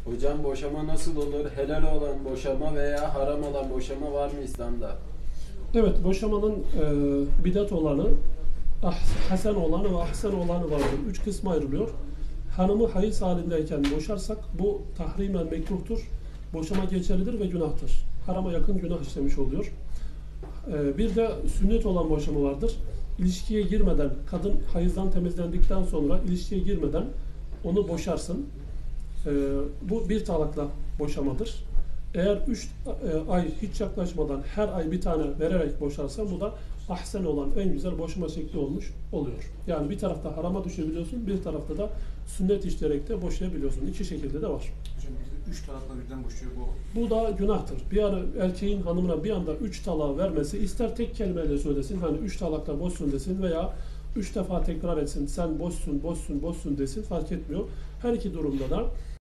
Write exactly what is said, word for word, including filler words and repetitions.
Hocam boşama nasıl olur? Helal olan boşama veya haram olan boşama var mı İslam'da? Evet, boşamanın e, bidat olanı, ah, hasen olanı ve ahsen olanı vardır. Üç kısma ayrılıyor. Hanımı hayız halindeyken boşarsak bu tahrimen mekruhtur. Boşama geçerlidir ve günahtır. Harama yakın günah işlemiş oluyor. E, bir de sünnet olan boşama vardır. İlişkiye girmeden, kadın hayızdan temizlendikten sonra ilişkiye girmeden onu boşarsın. E, bu bir talakla boşamadır. Eğer üç e, ay hiç yaklaşmadan her ay bir tane vererek boşarsan bu da ahsen olan en güzel boşama şekli olmuş oluyor. Yani bir tarafta harama düşebiliyorsun, bir tarafta da sünnet işleyerek de boşayabiliyorsun. İki şekilde de var. Hocam bir de üç talakla birden boşuyor bu. Bu da günahtır. Bir ara erkeğin hanımına bir anda üç talağı vermesi, ister tek kelimeyle söylesin, hani üç talakla boşsun desin veya üç defa tekrar etsin, sen boşsun, boşsun, boşsun desin, fark etmiyor. Her iki durumda da